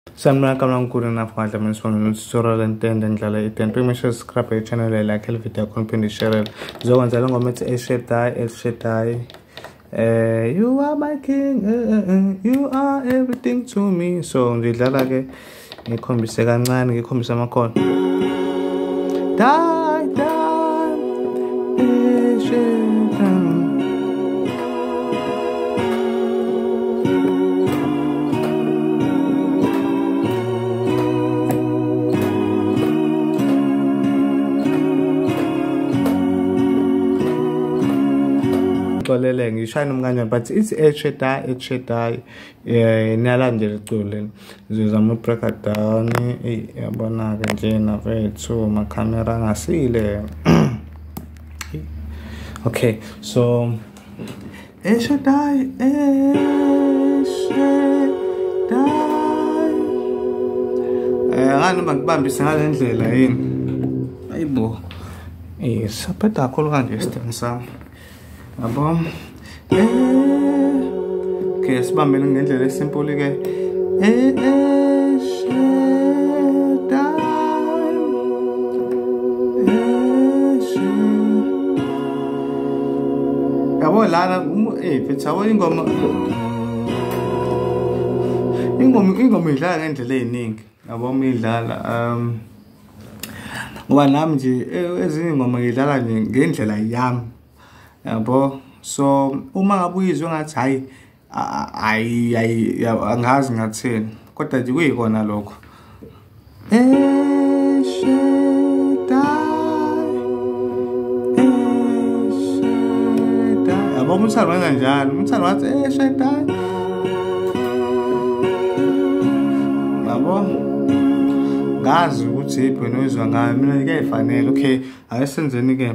Sanibona kamlang kulo na fadla mensifuna tutorial Itende ndlala Itende make sure subscribe channel like le video konke share zokwenza lo ngoma ethi Elshadayi you are my king you are everything to me so ngidlala ke ngikhombise kancane ngikhombisa amakhono ngishayina umkanjani but it's Elshadayi niyalandela iculo ngizama break down yabona ke nje nafethu makhamera angasile okay so Elshadayi ngani ngibambise ngale ndlela yini ayibo saphetha kakhulu kanje isithembu sami yabo okay sibambele ngendlela esimple ke yabo lana fethu awona ingoma idlala ngendlela eziningi yabo midlala ngoba nami nje ezinye ingoma ngidlala nje ngendlela yami yabo so uma ngabe uyizwe ngathi hayi angazi ngathini kodwa nje kuyikona lokho yabo umthalo wenza njalo umthalo wathi Elshadayi yabo ngazi ukuthi yiphi noyizwa ngayo mina kuyayifanele okay ayisenzeni ke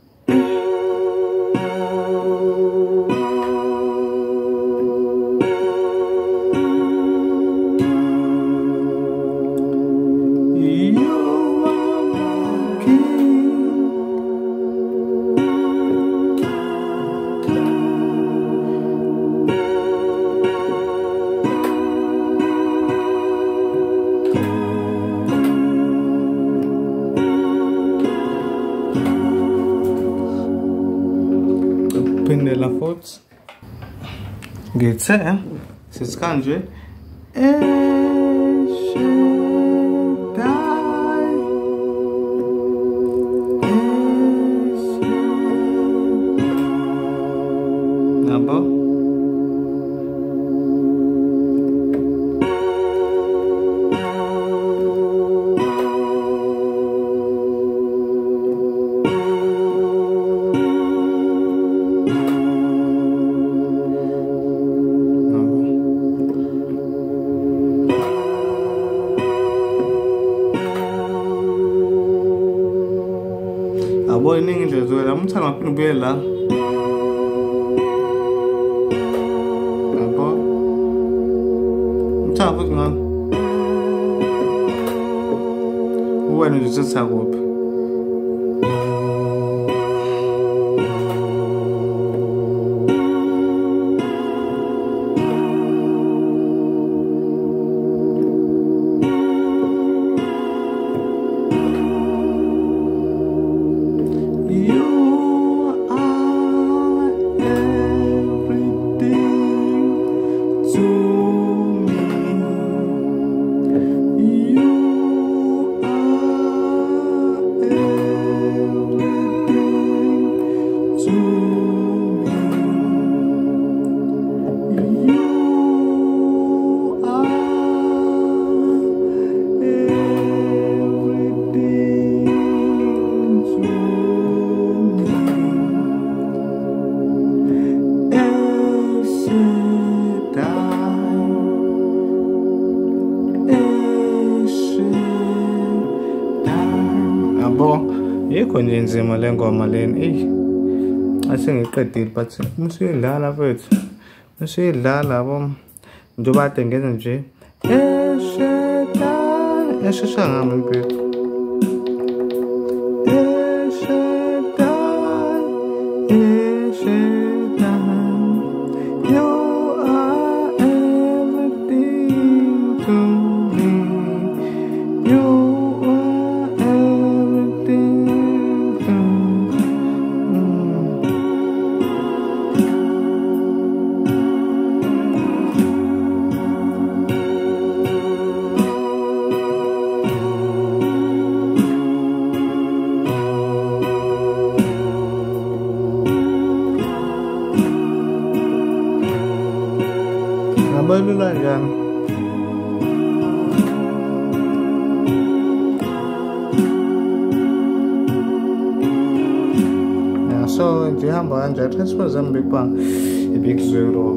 la faute ngithe sisikanje nabo abo iningi nje zola umthalo ngaphinde ubuye la abo umthalo futhi ngani wena nje uthatha kuphi yikho nje nzima le ngoma leni asengiqedile but musuyidlala mfethu musuyidlala yabo njengoba ade ngenza nje Elshadayi eshesha ngami mfethu Elshadayi you are everything to me You are everything. Balula yan. Yeah, so ndihamba kanje transfer zami bekuba big zero.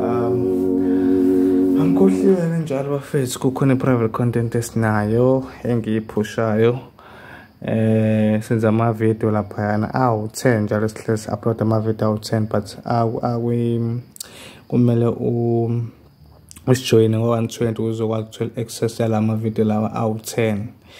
Angikhohliwe njalo bafethu kukhona private content esinayo engiyiphushayo. Senza ama video lapha yana awu10 njalo sihlezi upload ama video awu10 but kumele usijoyine ngo-120 uzokwazi ukuthola access yalama video lawa awu10.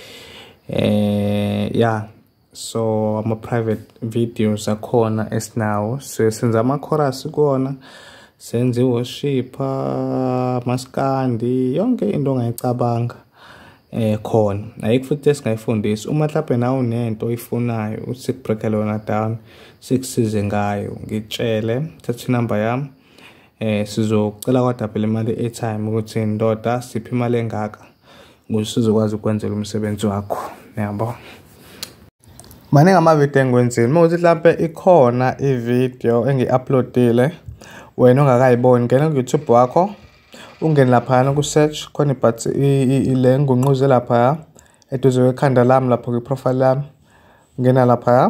Yeah, so ama private videos akhona esinawo, so senza ama chorus kuona, senze worship, maskandi, yonke into ongayicabanga khona. Ayikho futhi esingayifundisa uma mhlawumbe nawe unento oyifunayo uthi breakele yona down sikusize ngayo, ngitshele thatha inamba yami. Sizocela kodwa phela imali airtime ukuthi ndoda siphe imali engaka ukuze sizokwazi ukwenzela umsebenzi wakho, yabo. Maningi ama video engiwenzile, mawuthi mhlawumbe ikhona i-video engi-uploadile wena ongakayiboni, ngena ku YouTube wakho, ungene lapha ku search khona but ile ngunquze lapha eduze kwekhanda lami lapha ku profile lami, ngena lapha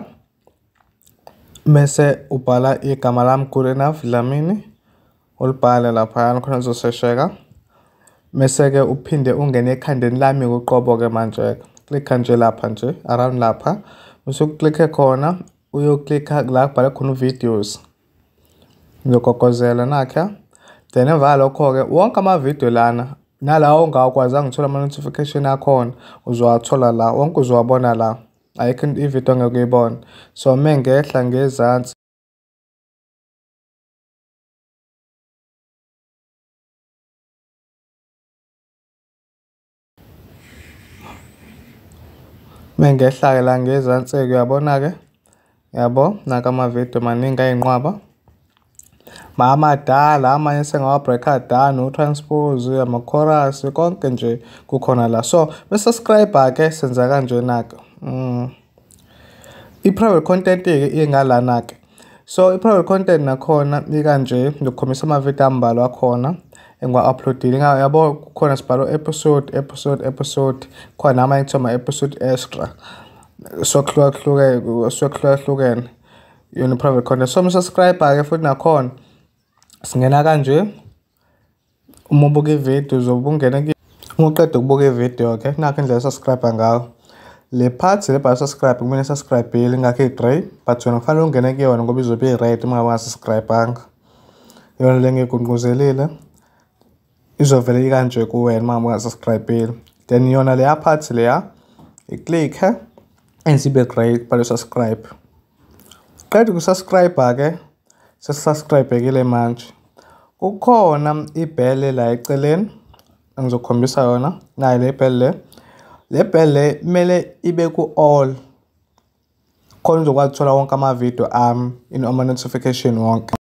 mase ubhala igama lami good enough Dlamini, ulibhale lapha khona uzosesheka, mase ke uphinde ungene ekhandeni lami ngoqobo ke manje click nje lapha nje around lapha, mase uklikhe khona uyoklikha la kubhala khona videos, ngizogokozela nakhe. Then emva lokho ke wonke ama video lana nalawo ongakwazi ngithola ama notification akhona uzowathola la, wonke uzowabona la, ayikho i-video ngekuyibona. So mengehla ngezansi mengehla la ngezansi uyabona ke, yabo naka ama video maningi ayinqwaba. Mama dala amanye sengawabreaka down, utranspose, ama chorus, konke nje kukhona la. So subscribe ke senza kanje naka. I-private content ke ingalana ke. So i-private content nakhona ikanje ngikhombisa ama video ambalwa akhona engwa-uploadile. Yabo kukhona sibhalo episode khona ama ngithoma episode extra. So hlukene yona private content. So subscribe ke futhi nakhona singena kanje uma ubuka ivideo uzobungena ke uma uqeda ukubuka ivideo ke nakho indlela subscribe ngayo le part le bha subscribe kumele subscribe ile ngakho i-grey but wena kufanele ungene kuyona ngoba izobe i-red uma ungasubscribanga, yona le ngikuqhuzelile izovela kanje kuwena uma ungasubscribe. Then yona le part leya i-click ensibe grey bha subscribe. Qeda ukusubscribe ke subscribe kile manje kukhona ibhele la eceleni ngizokhombisa yona nayo le bhele. Le bhele mele ibe ku all khona uzokwazi ukuthola wonke ama video ama notification wonke.